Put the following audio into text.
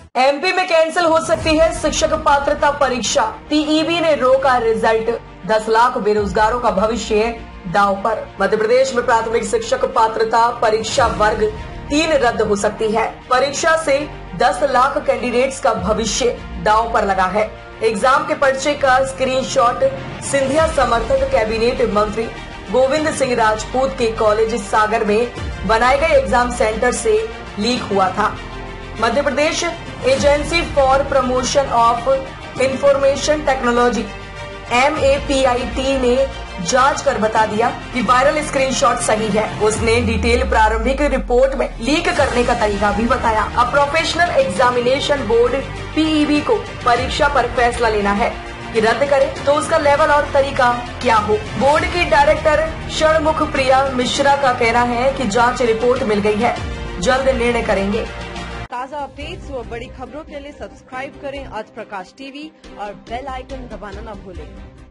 MP में cancel हो सकती है शिक्षक पात्रता परीक्षा, पीईबी ने रोका रिजल्ट, 10 लाख बेरोजगारों का भविष्य दांव पर। मध्य प्रदेश में प्राथमिक शिक्षक पात्रता परीक्षा वर्ग 3 रद्द हो सकती है। परीक्षा से 10 लाख कैंडिडेट्स का भविष्य दांव पर लगा है। एग्जाम के पर्चे का स्क्रीनशॉट सिंधिया समर्थक कैबिनेट मंत्री गोविंद सिंह राजपूत के कॉलेज सागर में बनाए गए एग्जाम सेंटर से लीक हुआ था। Madhya Pradesh agency for promotion of information technology MAPIT ने जांच कर बता दिया कि वायरल स्क्रीनशॉट सही है। उसने डिटेल प्रारंभिक रिपोर्ट में लीक करने का तरीका भी बताया। अब प्रोफेशनल एग्जामिनेशन बोर्ड PEB को परीक्षा पर फैसला लेना है कि रद्द करे तो उसका लेवल और तरीका क्या हो। बोर्ड की डायरेक्टर षणमुख प्रिया मिश्रा का कहना है कि जांच रिपोर्ट मिल गई है, जल्द निर्णय करेंगे। ताज़ा अपडेट्स व बड़ी खबरों के लिए सब्सक्राइब करें आज प्रकाश टीवी और बेल आइकन दबाना न भूलें।